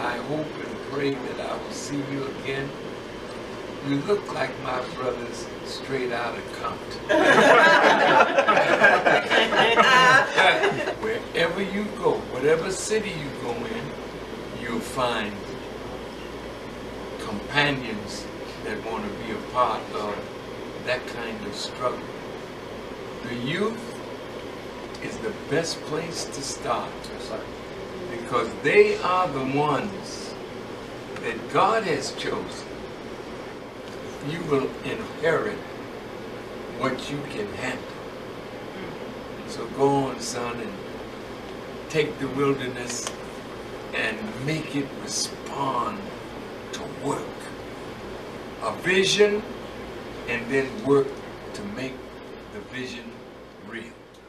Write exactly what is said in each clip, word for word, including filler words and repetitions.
I hope and pray that I will see you again. You look like my brothers straight out of Compton. Wherever you go, whatever city you go in, you'll find companions that want to be a part of that kind of struggle. The youth is the best place to start, because they are the ones that God has chosen. You will inherit what you can handle. So go on, son, and take the wilderness and make it respond to work. A vision, and then work to make the vision real.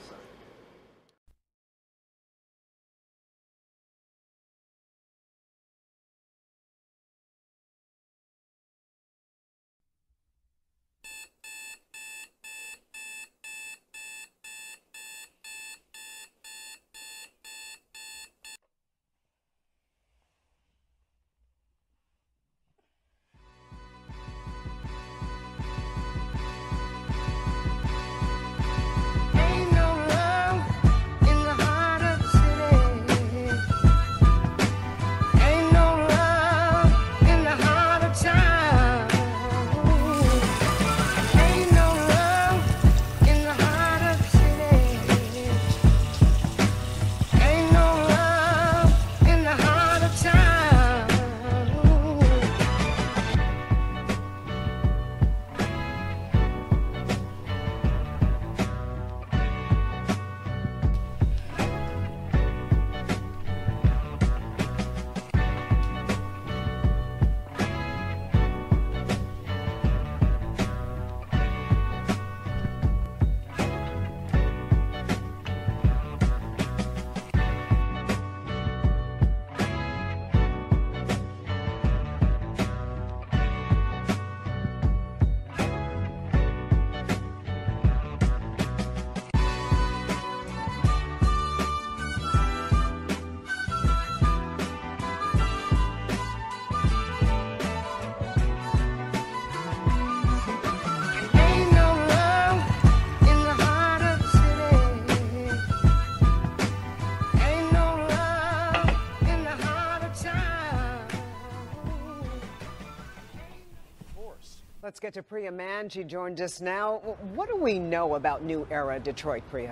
Let's get to Priya Mann. She joined us now. What do we know about New Era Detroit, Priya?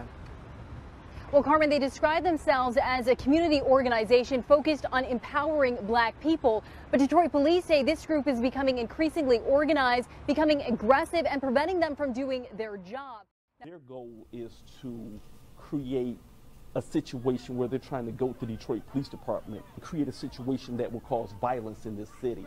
Well, Carmen, they describe themselves as a community organization focused on empowering black people. But Detroit police say this group is becoming increasingly organized, becoming aggressive, and preventing them from doing their job. Their goal is to create a situation where they're trying to go to the Detroit Police Department and create a situation that will cause violence in this city.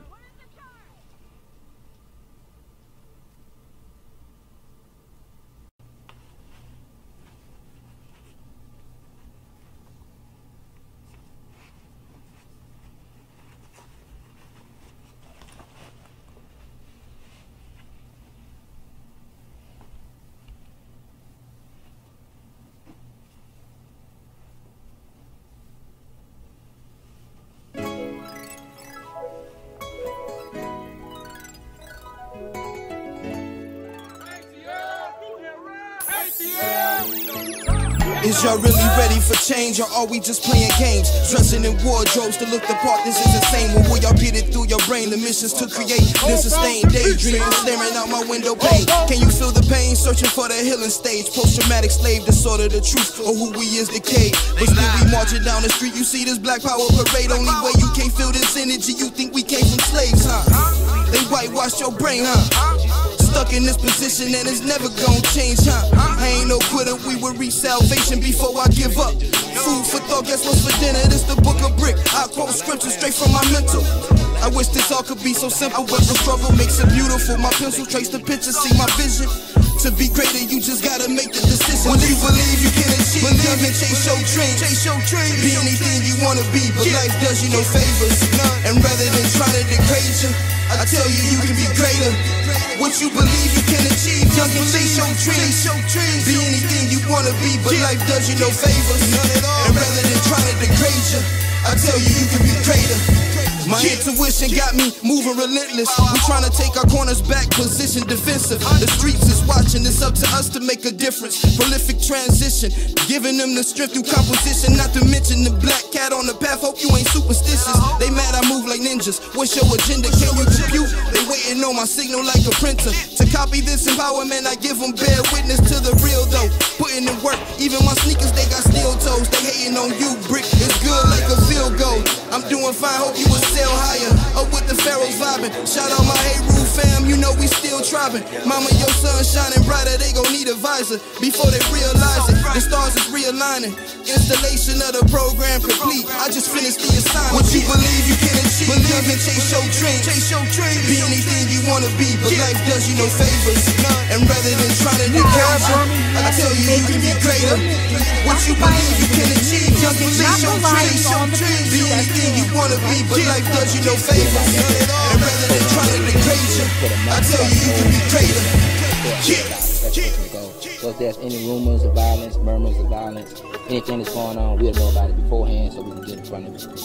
Is y'all really ready for change, or are we just playing games? Dressing in wardrobes to look the part, this is insane. When will y'all get it through your brain? The mission's to create this sustained daydream, staring out my window pane. Can you feel the pain? Searching for the healing stage. Post-traumatic slave disorder, the truth, or who we is decayed. But still we marching down the street, you see this black power parade. Only way you can't feel this energy, you think we came from slaves, huh? They whitewash your brain, huh? Stuck in this position and it's never gonna change, huh? I ain't no quitter, we will reach salvation before I give up. Food for thought, guess what's for dinner? This the book of brick. I quote scripture straight from my mental. I wish this all could be so simple, but the struggle makes it beautiful. My pencil trace the picture, see my vision. To be greater, you just gotta make the decision. When you believe you can achieve, believe and chase your dreams. Chase your dreams. Be anything you wanna be, but life does you no favors. And rather than try to degrade you, I tell you you can be greater. What you believe you can achieve, young and chase your dreams. Be anything you wanna be, but life does you no favors. And rather than try to degrade you, I tell you you can be greater. Intuition got me moving relentless. We trying to take our corners back, position defensive. The streets is watching, it's up to us to make a difference. Prolific transition, giving them the strength through composition. Not to mention the black cat on the path, hope you ain't superstitious. They mad I move like ninjas, what's your agenda, can you compute? They waiting on my signal like a printer. To copy this empowerment, I give them bear witness to the real though. Putting in work, even my sneakers, they got steel toes. They hating on you, brick, it's good like a field goal. I'm doing fine, hope you will sail higher. Up with the pharaohs vibing, shout out my Hey Roo fam, you know we still thriving. Mama, your sun shining brighter, they gon' need a visor. Before they realize it, the stars is realigning. Installation of the program complete, I just finished the assignment. What you believe you can achieve, believe and chase your dreams. Chase your dreams. Be anything you wanna be, but life does you no favors. And rather than trying to degrade you, I tell you you can be greater. What you believe you can achieve, just chase your dreams. Be anything you wanna be, but life does you no favors. And rather than trying to degrade you, I tell you you can be greater. So if there's any rumors of violence, murmurs of violence, anything that's going on, we'll know about it beforehand so we can get in front of it.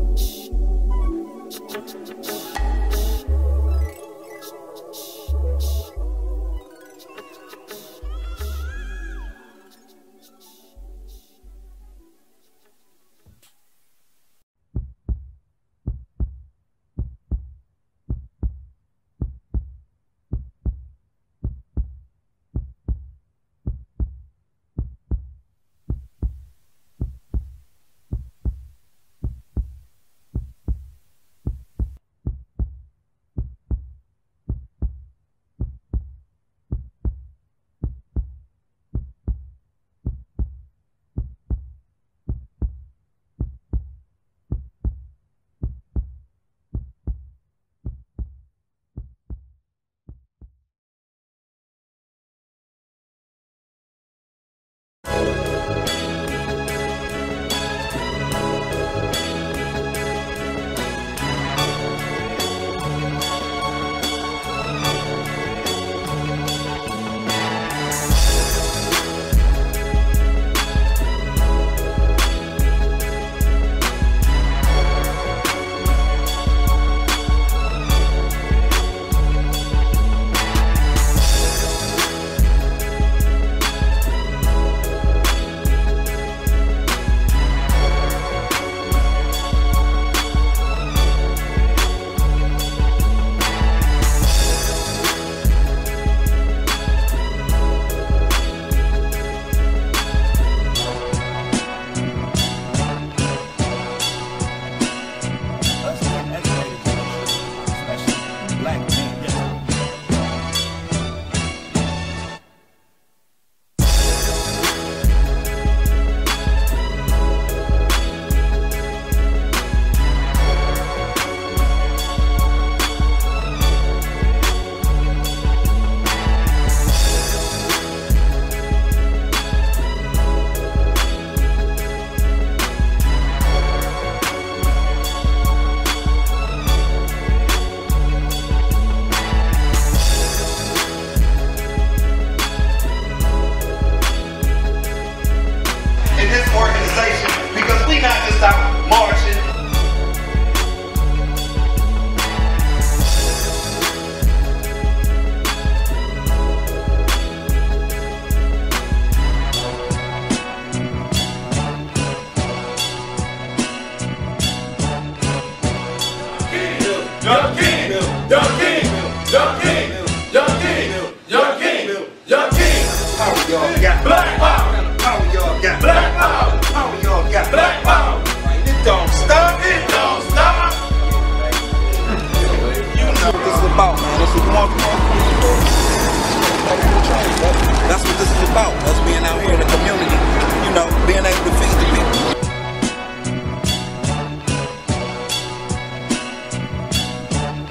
That's what this is about, us being out here in the community, you know, being able to feed the people.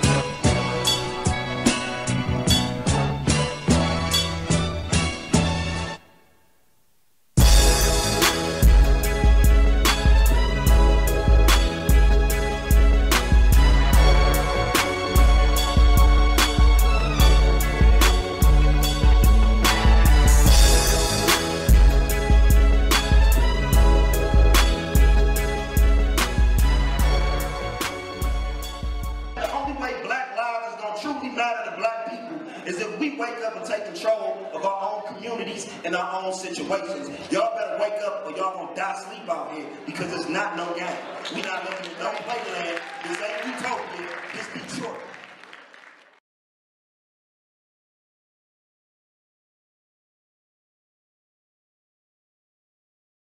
truly matter to black people is if we wake up and take control of our own communities and our own situations. Y'all better wake up or y'all gonna die asleep out here, because it's not no game. We not living in no playland. This ain't Utopia. This Detroit.